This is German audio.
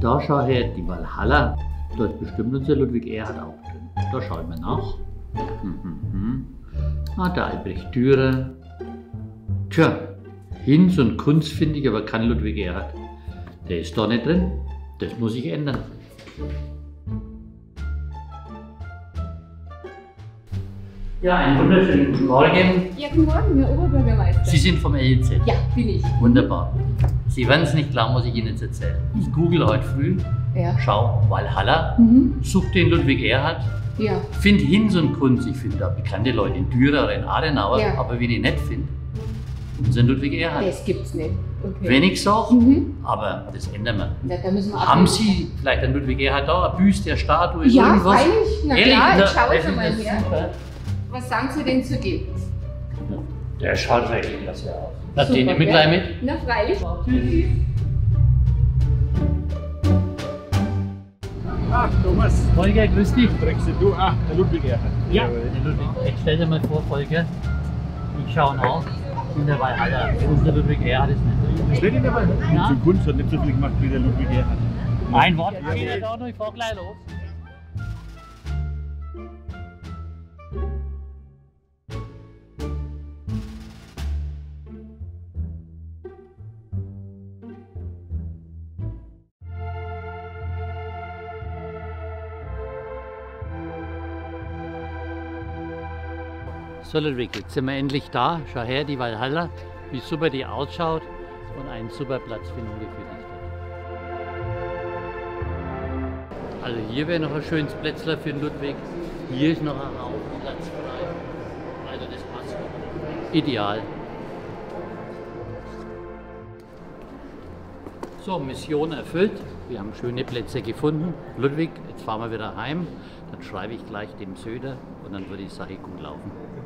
da schau her, die Walhalla, dort bestimmt unser Ludwig Erhard auch drin. Da schauen wir nach. Der Albrecht Dürer. Tja, Hinz und Kunz finde ich, aber kein Ludwig Erhard. Der ist da nicht drin. Das muss sich ändern. Ja, einen wunderschönen guten Morgen. Ja, guten Morgen, Herr Oberbürgermeister. Sie sind vom LZ? Ja, bin ich. Wunderbar. Sie werden es nicht glauben, was ich Ihnen jetzt erzähle. Ich google heute früh, schau Walhalla, such den Ludwig Erhard, finde Hinz und Kunz. Ich finde da bekannte Leute in Dürer oder in Adenauer, aber wen ich nicht finde, unseren Ludwig Erhard. Das gibt's nicht. Okay. Wenn ich sage, aber das ändern wir. Ja, da müssen wir Haben Sie vielleicht einen Ludwig Erhard da, eine Büste, eine Statue, ja, irgendwas? Freilich. Na klar, jetzt schauen Sie mal her. her. Was sagen Sie denn zu dem? Der schaut wirklich klasse aus. Lass den nicht mit rein mit? Na freilich. Tschüss. Thomas. Volker, grüß dich. Trägst du? Der Ludwig Erhard. Ja, der Ludwig. Jetzt stell dir mal vor, Volker, ich schaue nach in der Walhalla. Unser Ludwig Erhard ist nicht drin. Steht in der Walhalla? Ja. Zum Kunst hat nicht so viel gemacht wie der Ludwig Erhard. Ein Wort, geht er da noch, ich fahr gleich los. So Ludwig, jetzt sind wir endlich da. Schau her, die Walhalla, wie super die ausschaut und einen super Platz finden wir für dich dort. Also hier wäre noch ein schönes Plätzler für den Ludwig. Hier ist noch ein Haufen Platz frei. Also das passt. Ideal. So, Mission erfüllt. Wir haben schöne Plätze gefunden. Ludwig, jetzt fahren wir wieder heim. Dann schreibe ich gleich dem Söder und dann würde die Sache gut laufen.